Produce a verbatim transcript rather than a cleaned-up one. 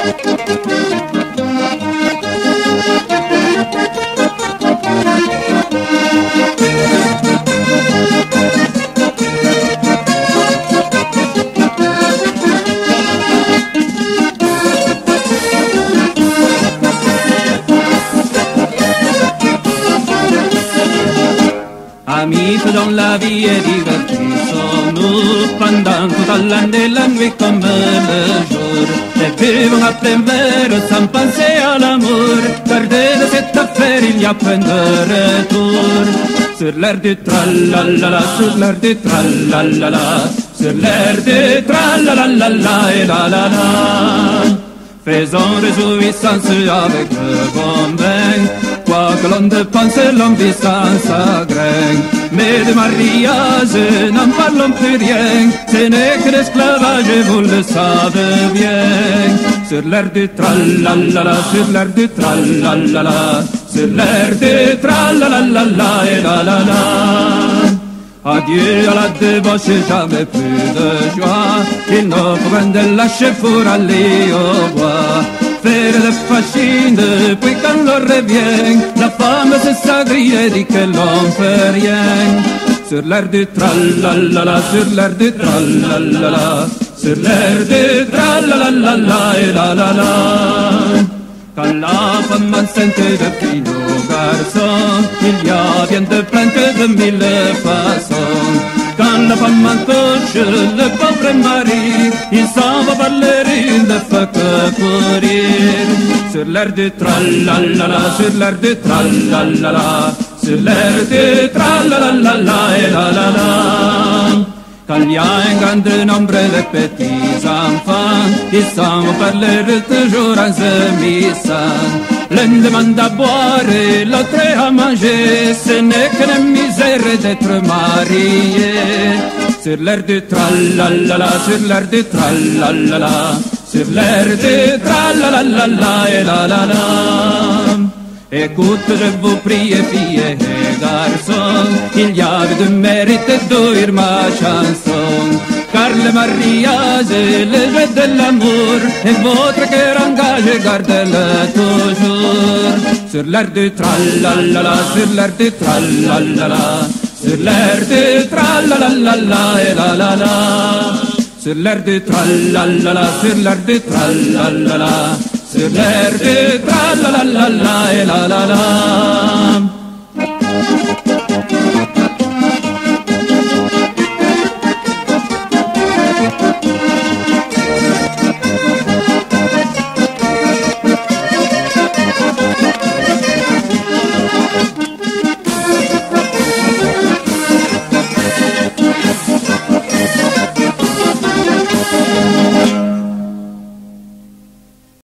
Amis dans la vie et divertissons-nous pendant toute l'année, la nuit comme le jour. Et vivons à plein verre sans penser à l'amour, car de cette affaire il y a plein de retour. Sur l'air du tralala, sur l'air du tralala, sur l'air du tralala et la la la. Faisons réjouissance avec le bon bain, quoi que l'on dépense, l'on vit sans chagrin. Mais de mariage, n'en parlons plus rien, ce n'est que l'esclavage, vous le savez bien. Sur l'air du tralala, sur l'air du tralala, sur l'air du tralala et la la la. Adieu à la débauche, jamais plus de joie, il ne faut rien de lâcher pour aller au bois. Faire le fascine, puis quand l'on revient, la femme se s'agrille et dit que l'on fait rien. Sur l'air du tralala, sur l'air du tralala, sur l'air du tralala et la la la. Quand la femme enceinte depuis nos garçons, il y a bien de plaintes de mille façons. Quand la femme accouche, le pauvre mari, il s'en va par les rues, ne fait que courir. Sur l'air du tralala, sur l'air du tralala, sur l'air du tralala et la la la. Quand il y a un grand nombre de petits enfants, ils s'en vont par les rues toujours en se missant. L'un demande à boire et l'autre à manger, ce n'est que la misère d'être marié. Sur l'air du tralala, sur l'air du tralala, sur l'air du tralala et la la la. Écoute, je vous prie, filles et garçons, il y a de mérite d'ouvrir ma chanson. Car le mariage est le jeu de l'amour, et votre cœur engagé, gardez-le toujours. Sur l'air du tralala, sur l'air du tralala, sur l'air du tralala et la la la. Sur l'air du tralala, sur l'air du tralala, sur l'air du tralala et la la la.